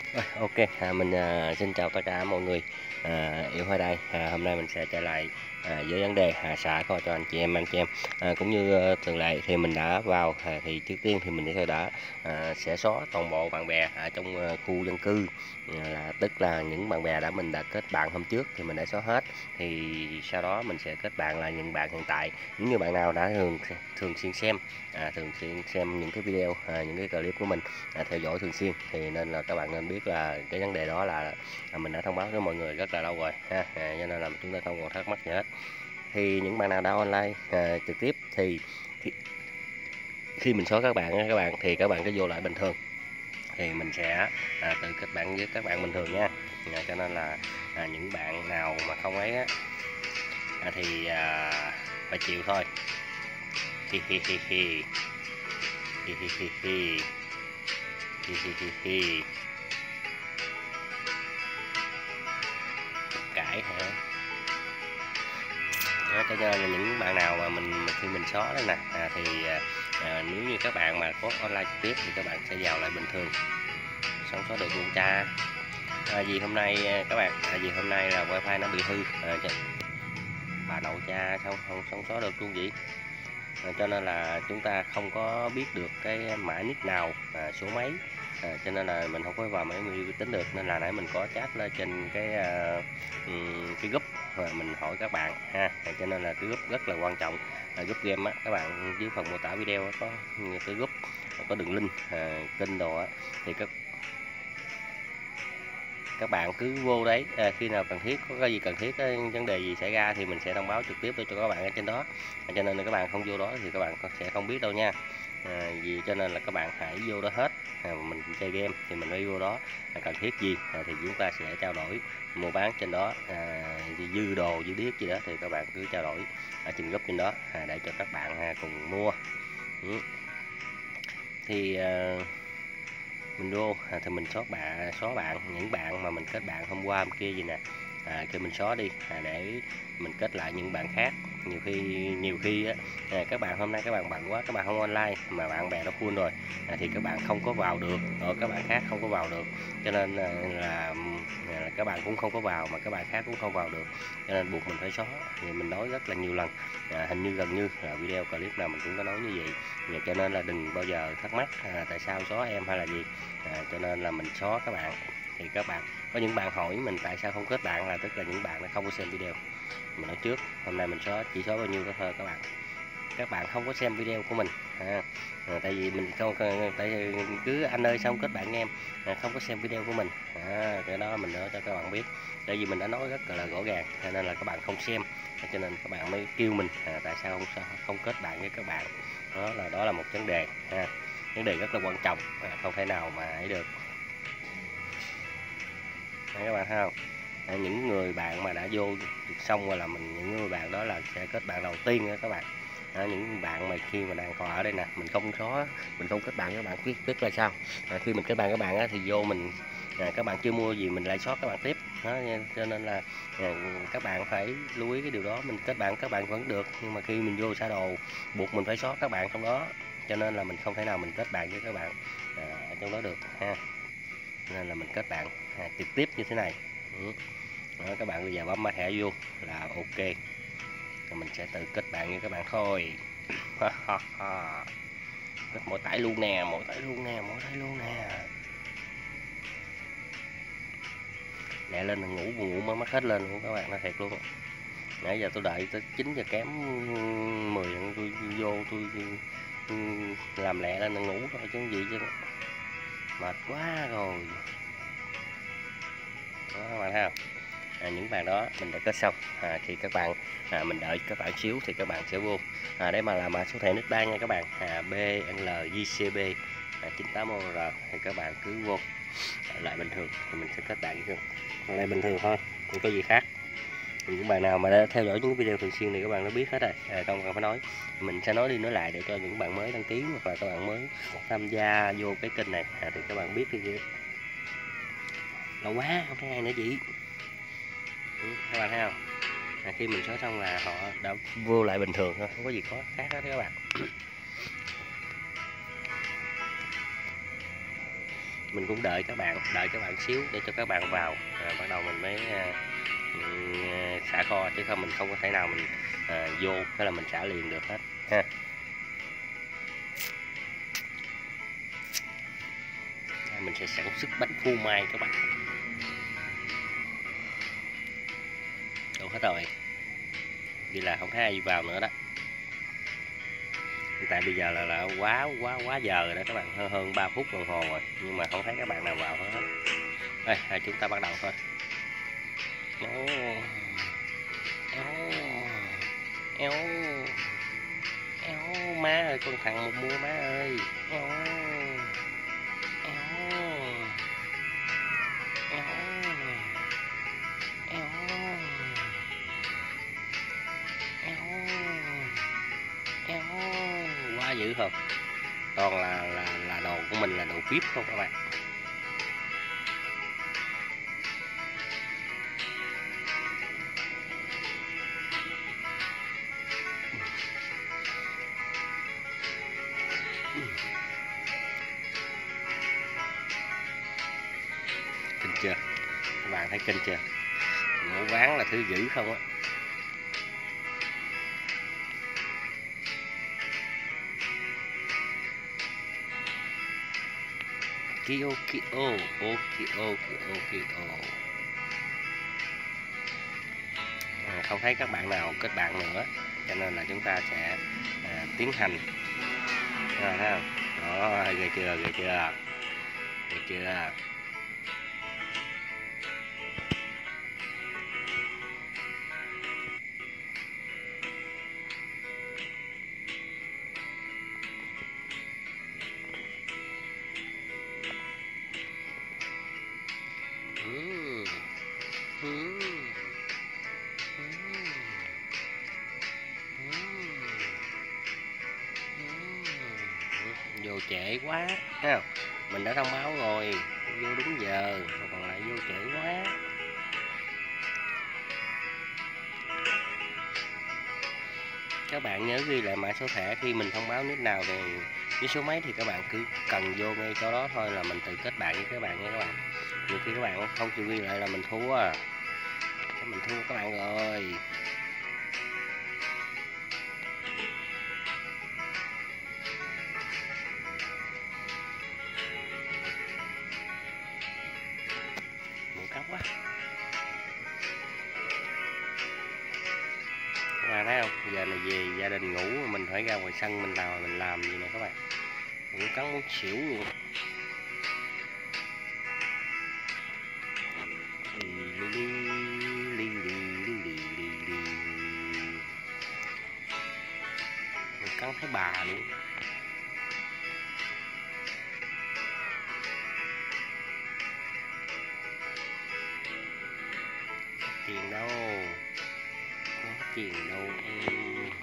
Ok, mình xin chào tất cả mọi người yêu hoa đây. Hôm nay mình sẽ trở lại với vấn đề xả kho cho anh chị em cũng như thường lệ thì mình đã vào thì trước tiên thì mình sẽ xóa toàn bộ bạn bè ở trong khu dân cư, là tức là những bạn bè mình đã kết bạn hôm trước thì mình đã xóa hết. Thì sau đó mình sẽ kết bạn lại những bạn hiện tại, những như bạn nào đã thường xuyên xem thường xuyên xem những cái video, những cái clip của mình, theo dõi thường xuyên, thì nên là các bạn nên biết là cái vấn đề đó là mình đã thông báo với mọi người rất là lâu rồi ha, cho nên là chúng ta không còn thắc mắc gì hết. Thì những bạn nào đã online trực tiếp thì khi mình xóa các bạn thì các bạn cứ vô lại bình thường, thì mình sẽ tự kết bạn với các bạn bình thường nha. Cho nên là những bạn nào mà không ấy á, thì phải chịu thôi. Hi hi hi hi hi hi hi hi hi hi hi hi. Cãi hả? Đó, cho nên là những bạn nào mà khi mình xóa đây nè nếu như các bạn mà có online trực tiếp thì các bạn sẽ vào lại bình thường, sống xóa được luôn cha. Vì hôm nay các bạn vì hôm nay là wifi nó bị hư, bà nội cha sao không sống xóa được luôn vậy. Cho nên là chúng ta không có biết được cái mã nick nào, số mấy, cho nên là mình không có vào máy vi tính được, nên là nãy mình có chat lên trên cái group và mình hỏi các bạn ha. Cho nên là cái group rất là quan trọng, group game á, các bạn dưới phần mô tả video có cái group, có đường link kênh đồ á, thì các bạn cứ vô đấy, khi nào cần thiết, có cái gì cần thiết, vấn đề gì xảy ra thì mình sẽ thông báo trực tiếp cho các bạn ở trên đó. Cho nên là các bạn không vô đó thì các bạn sẽ không biết đâu nha. Vì cho nên là các bạn hãy vô đó hết. Mình chơi game thì mình phải vô đó, cần thiết gì thì chúng ta sẽ trao đổi mua bán trên đó, dư đồ dư điếc gì đó thì các bạn cứ trao đổi ở trên group trên đó, để cho các bạn cùng mua. Thì mình vô thì mình xóa bạn những bạn mà mình kết bạn hôm qua hôm kia gì nè, kêu mình xóa đi, để mình kết lại những bạn khác. Nhiều khi á, các bạn hôm nay các bạn bận quá, các bạn không online mà bạn bè nó full rồi, thì các bạn không có vào được, rồi các bạn khác không có vào được, cho nên là các bạn cũng không có vào mà các bạn khác cũng không vào được, cho nên buộc mình phải xóa. Thì mình nói rất là nhiều lần, hình như gần như là video clip nào mình cũng có nói như vậy. Cho nên là đừng bao giờ thắc mắc tại sao xóa em hay là gì. Cho nên là mình xóa các bạn. Thì các bạn có những bạn hỏi mình tại sao không kết bạn, là tức là những bạn đã không có xem video. Mình nói trước, hôm nay mình chỉ xóa bao nhiêu đó thôi các bạn không có xem video của mình. Tại vì mình không, tại vì cứ anh ơi sao không kết bạn với em, không có xem video của mình. Cái đó mình nói cho các bạn biết, tại vì mình đã nói rất là rõ ràng, cho nên là các bạn không xem, cho nên các bạn mới kêu mình tại sao không kết bạn với các bạn. Đó là một vấn đề vấn đề rất là quan trọng, không thể nào mà ấy được. Các bạn thấy không, những người bạn mà đã vô xong rồi là những người bạn đó là sẽ kết bạn đầu tiên đó các bạn. Những bạn mà khi mà đang còn ở đây nè, mình không kết bạn với các bạn, biết là sao. Khi mình kết bạn các bạn thì vô mình, các bạn chưa mua gì mình lại xóa các bạn tiếp đó. Cho nên là các bạn phải lưu ý cái điều đó. Mình kết bạn các bạn vẫn được, nhưng mà khi mình vô xã đồ buộc mình phải xóa các bạn trong đó, cho nên là mình không thể nào mình kết bạn với các bạn ở trong đó được ha. Nên là mình kết bạn trực tiếp như thế này. Đó, các bạn bây giờ bấm mã thẻ vô là ok, rồi mình sẽ tự kết bạn với các bạn thôi. Kết mỗi tải luôn nè, mỗi tải luôn nè. Lẹ lên là ngủ buồn ngủ mắt hết lên luôn các bạn, nó thiệt luôn. Nãy giờ tôi đợi tới 9 giờ kém 10 tôi vô tôi làm lẹ lên là ngủ thôi chứ gì chứ, mệt quá rồi. Đó, các bạn thấy không, những bạn đó mình đã kết xong. Khi các bạn mình đợi các bạn xíu thì các bạn sẽ vô đây mà là mã số thẻ nick ban nha các bạn, BNLJCB 98OR, thì các bạn cứ vô lại bình thường thì mình sẽ kết bạn lại bình thường thôi, không có gì khác. Những bạn nào mà đã theo dõi những video thường xuyên thì các bạn đã biết hết rồi, không cần phải nói, mình sẽ nói đi nói lại để cho những bạn mới đăng ký hoặc là các bạn mới tham gia vô cái kênh này thì các bạn biết đi chứ. Lâu quá không thấy ai nữa chị. Các bạn thấy không, khi mình xóa xong là họ đã vô lại bình thường thôi, không có gì có khác hết các bạn. mình cũng đợi các bạn xíu để cho các bạn vào, bắt đầu mình mới xả kho, chứ không mình không có thể nào mình vô hay là mình xả liền được hết ha. Mình sẽ sản xuất bánh phô mai các bạn. Đủ hết rồi, vậy là không thấy ai vào nữa đó. Tại bây giờ là quá giờ rồi đó các bạn, hơn 3 phút đồng hồ rồi nhưng mà không thấy các bạn nào vào hết. Đây, chúng ta bắt đầu thôi. Éo éo má ơi, con thằng một mua má ơi. Éo éo éo éo éo quá dữ không? Toàn là đồ của mình là đồ VIP không các bạn. Kinh chưa? Các bạn thấy kinh chưa? Ngũ ván là thứ dữ không á. Kio. Không thấy các bạn nào kết bạn nữa, cho nên là chúng ta sẽ tiến hành. Thấy không? Đó, ghê chưa, ghê chưa, ghê chưa. Vô trễ quá, thấy không? Mình đã thông báo rồi, vô đúng giờ, còn lại vô trễ quá. Các bạn nhớ ghi lại mã số thẻ khi mình thông báo nick nào thì với số mấy thì các bạn cứ cần vô ngay chỗ đó thôi, là mình tự kết bạn với các bạn nha các bạn. Nhiều khi các bạn không chịu ghi lại là mình thua à. Mình thua các bạn rồi. Muốn cốc quá. Các bạn thấy không? Giờ này về gia đình ngủ, mình phải ra ngoài sân mình làm gì nè các bạn. Muốn cắn muốn xỉu luôn. Mình cắn thấy bà luôn. Tiền đâu, có tiền đâu em.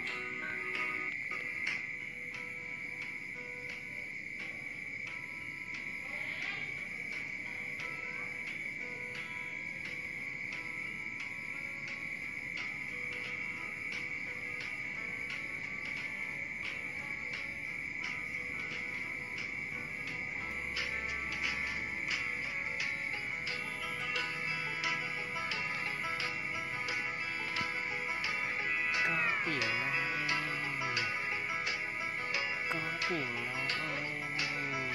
Tiền đâu em, có tiền đâu em.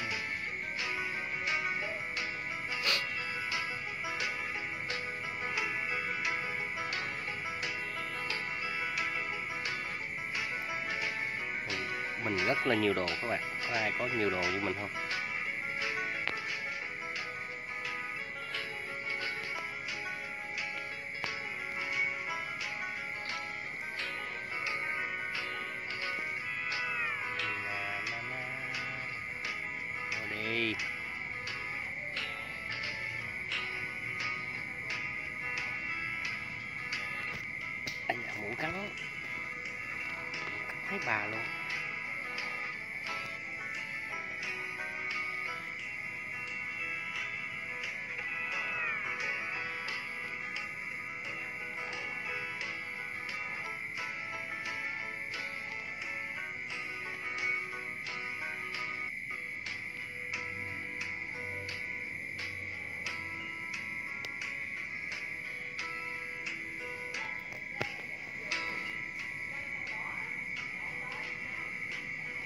Mình rất là nhiều đồ các bạn, có ai có nhiều đồ như mình không? Đi. Anh là mũ cắn thấy bà luôn.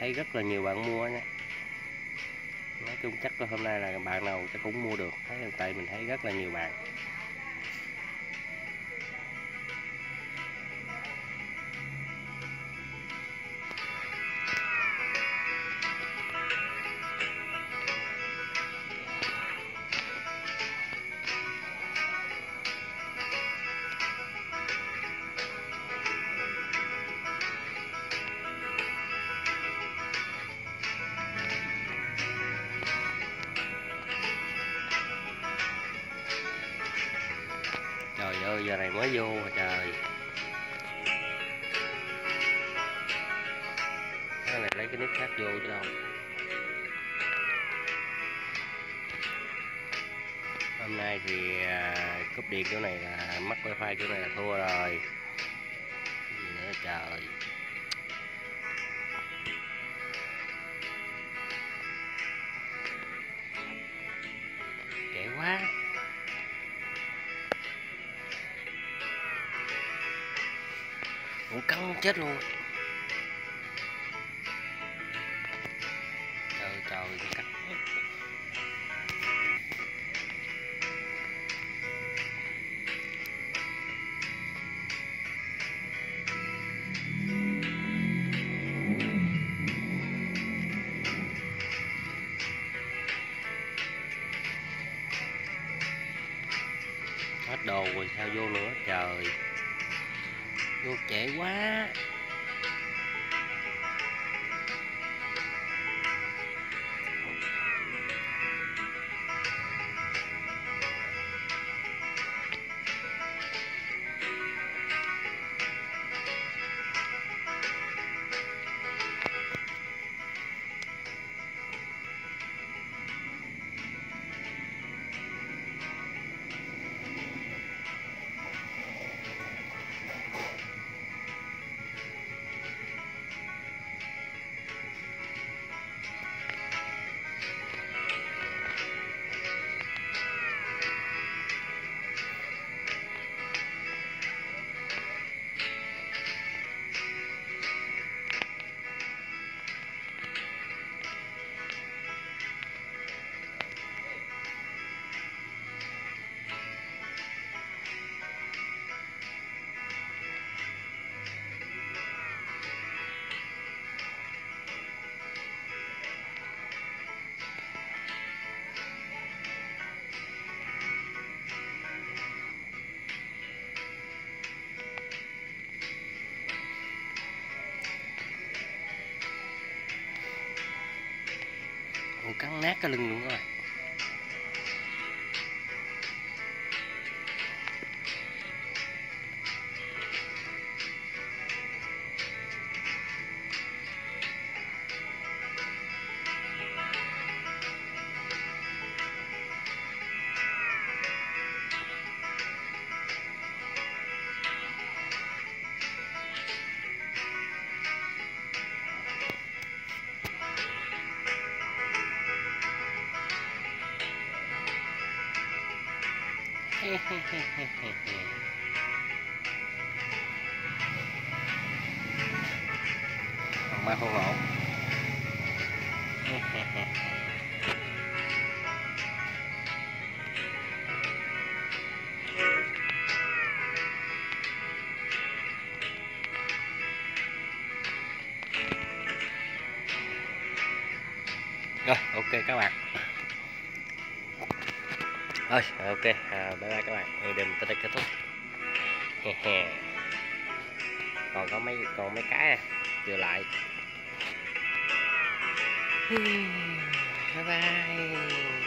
thấy rất là nhiều bạn mua nha. Nói chung chắc là hôm nay là bạn nào chắc cũng mua được, thấy tại mình thấy rất là nhiều bạn. Trời ơi, giờ này mới vô mà trời. Cái này lấy cái nick khác vô chứ đâu. Hôm nay thì cúp điện chỗ này là mắc wifi chỗ này là thua rồi. Gì nữa trời. Trễ quá. Ủa căng chết luôn. Trời trời cắt. Hết đồ rồi sao vô nữa trời. Vô trễ quá. Ủa cắn nát cái lưng luôn rồi. Còn ba không ổn. Rồi ok các bạn. Thôi ok, bye bye các bạn, video mình tới đây kết thúc. Còn mấy cái à, chưa lại. Bye bye.